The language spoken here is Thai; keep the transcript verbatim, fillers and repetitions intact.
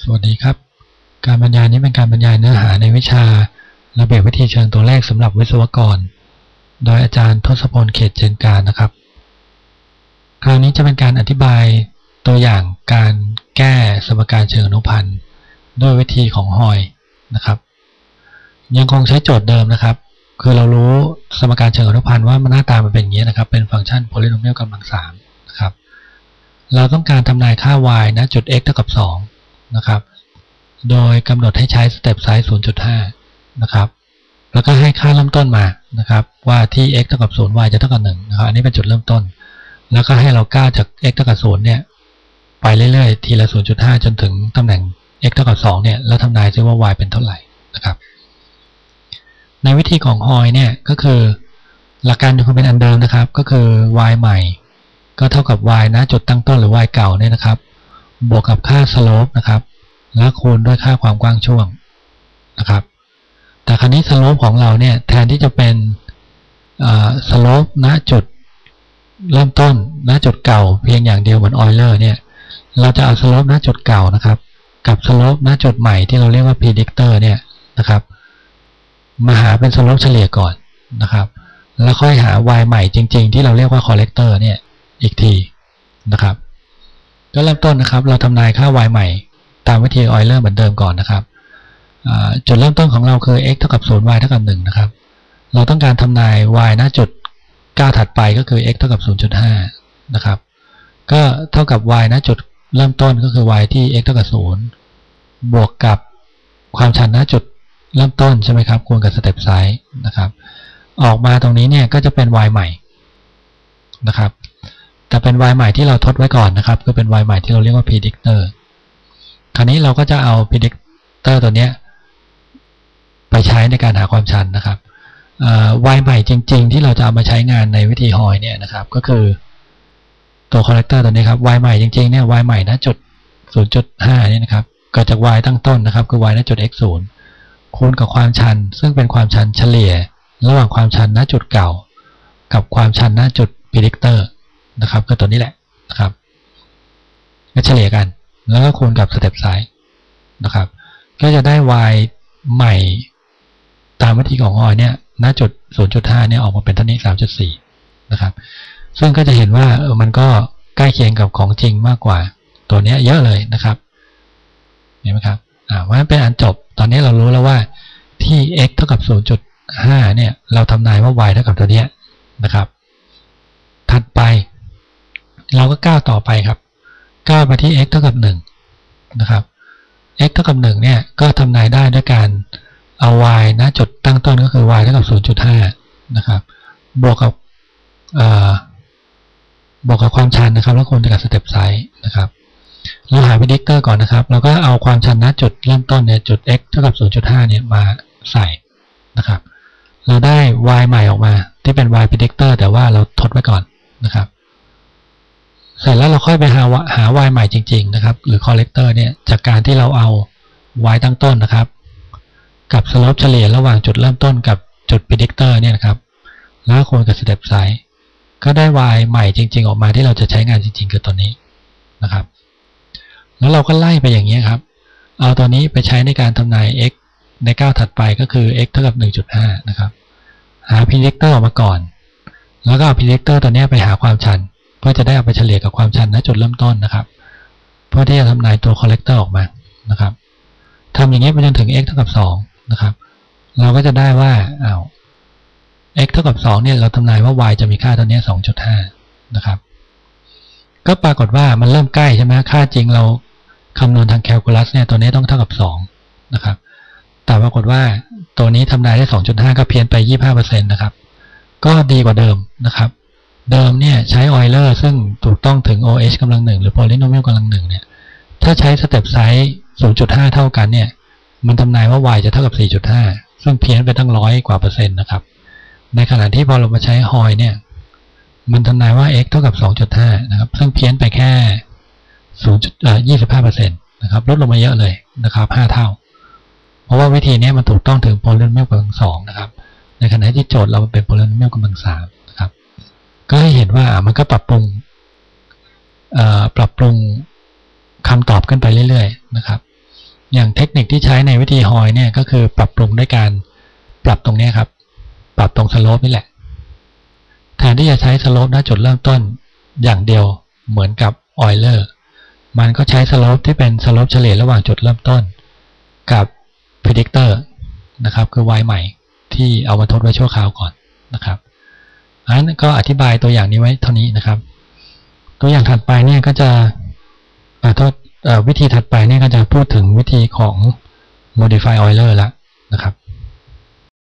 สวัสดีครับการบรรยายนี้เป็นการบรรยายเนื้อหาในวิชาระเบียบวิธีเชิงตัวเลขสำหรับวิศวกรโดยอาจารย์ทศพลเขตเจนการนะครับคราวนี้จะเป็นการอธิบายตัวอย่างการแก้สมการเชิงอนุพันธ์ด้วยวิธีของฮอยนะครับยังคงใช้โจทย์เดิมนะครับคือเรารู้สมการเชิงอนุพันธ์ว่ามันหน้าตามันเป็นอย่างนี้นะครับเป็นฟังก์ชัน polynomial กำลังสามนะครับเราต้องการทำนายค่า y ณจุด x เท่ากับสองนะครับโดยกำหนดให้ใช้สเต็ปไซส์ ศูนย์จุดห้า นะครับแล้วก็ให้ค่าเริ่มต้นมานะครับว่าที่ x เท่ากับศูนย์ y จะเท่ากับหนึ่งนะครับอันนี้เป็นจุดเริ่มต้นแล้วก็ให้เราก้าวจาก x เท่ากับศูนย์เนี่ยไปเรื่อยๆทีละ ศูนย์จุดห้า จนถึงตำแหน่ง x เท่ากับสองเนี่ยแล้วทำนายซิว่า y เป็นเท่าไหร่นะครับในวิธีของฮอยเนี่ยก็คือหลักการยังคงเป็นอันเดิมนะครับก็คือ y ใหม่ก็เท่ากับ y ณจุดตั้งต้นหรือ y เก่าเนี่ยนะครับบวกกับค่า slope นะครับแล้วคูณด้วยค่าความกว้างช่วงนะครับแต่คราวนี้ slope ของเราเนี่ยแทนที่จะเป็น slope ณจุดเริ่มต้นณจุดเก่าเพียงอย่างเดียวเหมือนออยเลอร์เนี่ยเราจะเอา slope ณจุดเก่านะครับกับ slope ณจุดใหม่ที่เราเรียกว่า predictor เนี่ยนะครับมาหาเป็น slope เฉลี่ยก่อนนะครับแล้วค่อยหา y ใหม่จริงๆที่เราเรียกว่า corrector เนี่ยอีกทีนะครับก็เริ่มต้นนะครับเราทำนายค่า y ใหม่ตามวิธีออยเลอร์เหมือนเดิมก่อนนะครับจุดเริ่มต้นของเราคือ x เท่ากับศูนย์ y เท่ากับหนึ่งนะครับเราต้องการทำนาย y ณจุดก้าวถัดไปก็คือ x เท่ากับ ศูนย์จุดห้า นะครับก็เท่ากับ y ณจุดเริ่มต้นก็คือ y ที่ x เท่ากับศูนย์บวกกับความชันณจุดเริ่มต้นใช่ไหมครับคูณกับสเต็ปไซส์นะครับออกมาตรงนี้เนี่ยก็จะเป็น y ใหม่นะครับแต่เป็น y ใหม่ที่เราทดไว้ก่อนนะครับคือเป็น y ใหม่ที่เราเรียกว่า predictor คราวนี้เราก็จะเอา predictor ตัวนี้ไปใช้ในการหาความชันนะครับ y ใหม่จริงๆที่เราจะเอามาใช้งานในวิธีฮอยเนี่ยนะครับก็คือตัว corrector ตัวนี้ครับ y ใหม่จริงๆเนี่ย y ใหม่ณจุด ศูนย์จุดห้า นี่นะครับเกิดจาก y ตั้งต้นนะครับคือ y ณจุด x ศูนย์คูณกับความชันซึ่งเป็นความชันเฉลี่ยระหว่างความชันณจุดเก่ากับความชันณจุด predictor นะครับก็ตัวนี้แหละนะครับก็เฉลี่ยกันแล้วก็คูณกับสเต็ปไซส์นะครับก็จะได้ y ใหม่ตามวิธีของฮอยเนี่ยณจุด ศูนย์จุดห้า เนี่ยออกมาเป็นเท่านี้ สามจุดสี่ นะครับซึ่งก็จะเห็นว่าเออมันก็ใกล้เคียงกับของจริงมากกว่าตัวนี้เยอะเลยนะครับเห็นไหมครับอ่าว่าเป็นอันจบตอนนี้เรารู้แล้วว่าที่ x เท่ากับ ศูนย์จุดห้า เนี่ยเราทำนายว่า y เท่ากับตัวนี้นะครับถัดไปเราก็ก้าวต่อไปครับก้าวไปที่ x เท่ากับหนึ่งนะครับ x เท่ากับหนึ่งเนี่ยก็ทำนายได้ด้วยการเอา y ณจุดตั้งต้นก็คือ y เท่ากับ ศูนย์จุดห้า นะครับบวกกับบวกกับความชันนะครับแล้วคูณกับสเต็ปไซส์นะครับเราหา predictor ก่อนนะครับเราก็เอาความชันณจุดเริ่มต้นเนี่ยจุด x เท่ากับ ศูนย์จุดห้า เนี่ยมาใส่นะครับเราได้ y ใหม่ออกมาที่เป็น y predictor แต่ว่าเราทดไว้ก่อนนะครับเสร็จแล้วเราค่อยไปหาหา y ใหม่จริงๆนะครับหรือ corrector เนี่ยจากการที่เราเอา y ตั้งต้นนะครับกับ slope เฉลี่ยระหว่างจุดเริ่มต้นกับจุด predictor เนี่ยนะครับแล้วคูณกับ step size ก็ได้ y ใหม่จริงๆออกมาที่เราจะใช้งานจริงๆคือตัวนี้นะครับแล้วเราก็ไล่ไปอย่างนี้ครับเอาตัวนี้ไปใช้ในการทำนาย x ในก้าวถัดไปก็คือ x เท่ากับ หนึ่งจุดห้า นะครับหา predictor ออกมาก่อนแล้วก็เอา predictor ตัวนี้ไปหาความชันเพื่อจะได้เอาไปเฉลี่ยกับความชันณจุดเริ่มต้นนะครับเพื่อที่จะทำนายตัว corrector ออกมานะครับทำอย่างนี้ไปจนถึง x เท่ากับสองนะครับเราก็จะได้ว่าอ้าว x เท่ากับสองเนี่ยเราทำนายว่า y จะมีค่าตัวนี้ สองจุดห้า นะครับก็ปรากฏว่ามันเริ่มใกล้ใช่ไหมค่าจริงเราคำนวณทางแคลคูลัสเนี่ยตัวนี้ต้องเท่ากับสองนะครับแต่ปรากฏว่าตัวนี้ทำนายได้ สองจุดห้า ก็เพี้ยนไป ยี่สิบห้าเปอร์เซ็นต์ นะครับก็ดีกว่าเดิมนะครับเดิมเนี่ยใช้ออยเลอร์ซึ่งถูกต้องถึง โอ เอช กำลังหนึ่งหรือ polynomial กำลังหนึ่งเนี่ยถ้าใช้สเต็ปไซส์ ศูนย์จุดห้า เท่ากันเนี่ยมันทำนายว่า y จะเท่ากับ สี่จุดห้า ซึ่งเพี้ยนไปตั้งร้อยกว่าเปอร์เซ็นต์นะครับในขณะที่พอเรามาใช้ฮอยเนี่ยมันทำนายว่า x เท่ากับ สองจุดห้า นะครับซึ่งเพี้ยนไปแค่ศูนย์ เอ่อ ยี่สิบห้าเปอร์เซ็นต์ นะครับลดลงมาเยอะเลยนะครับห้าเท่าเพราะว่าวิธีนี้มันถูกต้องถึง polynomial กำลังสองนะครับในขณะที่โจทย์เราเป็น polynomial กำลังสามนะครับก็ให้เห็นว่ามันก็ปรับปรุงเอ่อปรับปรุงคำตอบขึ้นไปเรื่อยๆนะครับอย่างเทคนิคที่ใช้ในวิธีฮอยเนี่ยก็คือปรับปรุงด้วยการปรับตรงนี้ครับปรับตรงสโลปนี่แหละแทนที่จะใช้สโลปณจุดเริ่มต้นอย่างเดียวเหมือนกับออยเลอร์มันก็ใช้สโลปที่เป็นสโลปเฉลี่ยระหว่างจุดเริ่มต้นกับ predictor นะครับคือ y ใหม่ที่เอามาทดไว้ชั่วคราวก่อนนะครับอันนั้นก็อธิบายตัวอย่างนี้ไว้เท่านี้นะครับตัวอย่างถัดไปเนี่ยก็จะโทษวิธีถัดไปเนี่ยก็จะพูดถึงวิธีของ modify Euler แล้วนะครับ